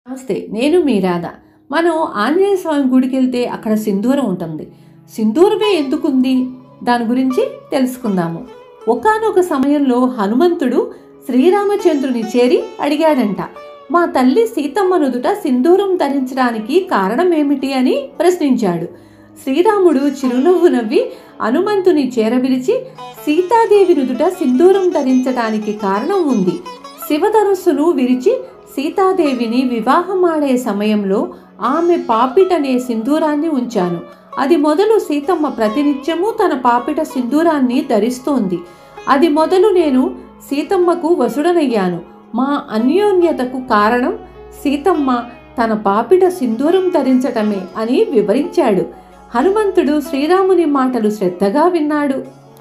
నమస్తే, నేను మీ రాధ. మనం ఆంజనేయ స్వామి గుడికి వెళ్తే అక్కడ సింధూరం ఉంటుంది. సింధూరమే ఎందుకుంది దాని గురించి తెలుసుకుందాము. ఒకానొక సమయంలో హనుమంతుడు శ్రీరామచంద్రుని చేరి అడిగాడంట, మా తల్లి సీతమ్మ నుదుట సింధూరం ధరించడానికి కారణం ఏమిటి అని ప్రశ్నించాడు. శ్రీరాముడు చిరునవ్వు నవ్వి హనుమంతుని చేరవిరిచి, సీతాదేవి నుదుట సింధూరం ధరించడానికి కారణం ఉంది. శివధనుస్సును విరిచి సీతాదేవిని వివాహమాడే సమయంలో ఆమె పాపిటనే సింధూరాన్ని ఉంచాను. అది మొదలు సీతమ్మ ప్రతినిత్యము తన పాపిట సింధూరాన్ని ధరిస్తోంది. అది మొదలు నేను సీతమ్మకు వసుడనయ్యాను. మా అన్యోన్యతకు కారణం సీతమ్మ తన పాపిట సింధూరం ధరించటమే అని వివరించాడు. హనుమంతుడు శ్రీరాముని మాటలు శ్రద్ధగా విన్నాడు.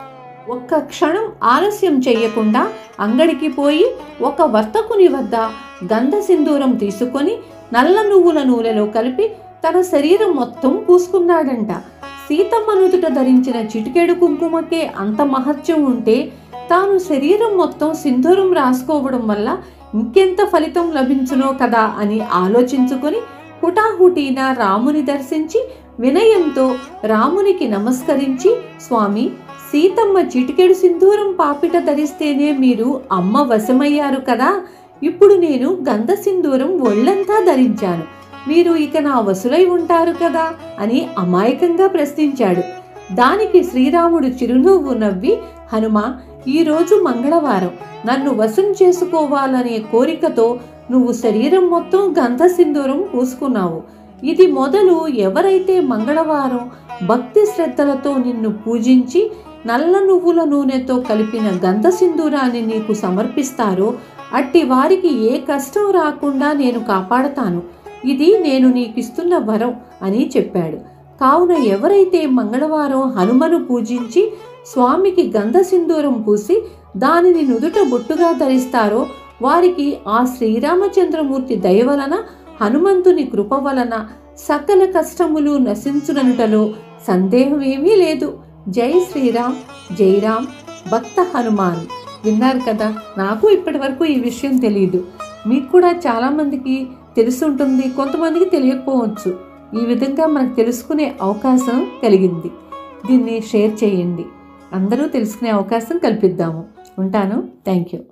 ఒక్క క్షణం ఆలస్యం చేయకుండా అంగడికి పోయి ఒక వర్తకుని వద్ద గంధ సింధూరం తీసుకొని నల్ల నువ్వుల నూనెలో కలిపి తన శరీరం మొత్తం పూసుకున్నాడంట. సీతమ్మ నుదుట ధరించిన చిటికెడు కుంకుమకే అంత మహత్యం ఉంటే తాను శరీరం మొత్తం సింధూరం రాసుకోవడం వల్ల ఇంకెంత ఫలితం లభించునో కదా అని ఆలోచించుకొని హుటాహుటీన రాముని దర్శించి వినయంతో రామునికి నమస్కరించి, స్వామి, సీతమ్మ చిటికెడు సింధూరం పాపిట ధరిస్తేనే మీరు అమ్మ వశమయ్యారు కదా, ఇప్పుడు నేను గంధ సింధూరం ఒళ్ళంతా ధరించాను, మీరు ఇక నా వసులై ఉంటారు కదా అని అమాయకంగా ప్రశ్నించాడు. దానికి శ్రీరాముడు చిరునవ్వు నవ్వి, హనుమ, ఈరోజు మంగళవారం, నన్ను వశం చేసుకోవాలనే కోరికతో నువ్వు శరీరం మొత్తం గంధ సింధూరం పూసుకున్నావు. ఇది మొదలు ఎవరైతే మంగళవారం భక్తి శ్రద్ధలతో నిన్ను పూజించి నల్ల నువ్వుల నూనెతో కలిపిన గంధ సింధూరాన్ని నీకు సమర్పిస్తారో అట్టి వారికి ఏ కష్టం రాకుండా నేను కాపాడతాను. ఇది నేను నీకిస్తున్న వరం అని చెప్పాడు. కావున ఎవరైతే మంగళవారం హనుమను పూజించి స్వామికి గంధ సింధూరం పూసి దానిని నుదుట బొట్టుగా ధరిస్తారో వారికి ఆ శ్రీరామచంద్రమూర్తి దయ వలన, హనుమంతుని కృప వలన సకల కష్టములు నశించుననుటలో సందేహం ఏమీ లేదు. జై శ్రీరామ్, జై రామ్, భక్త హనుమాన్. విన్నారు కదా, నాకు ఇప్పటి వరకు ఈ విషయం తెలియదు. మీకు కూడా చాలామందికి తెలుసుంటుంది, కొంతమందికి తెలియకపోవచ్చు. ఈ విధంగా మనకు తెలుసుకునే అవకాశం కలిగింది. దీన్ని షేర్ చేయండి, అందరూ తెలుసుకునే అవకాశం కల్పిద్దాము. ఉంటాను. Thank you.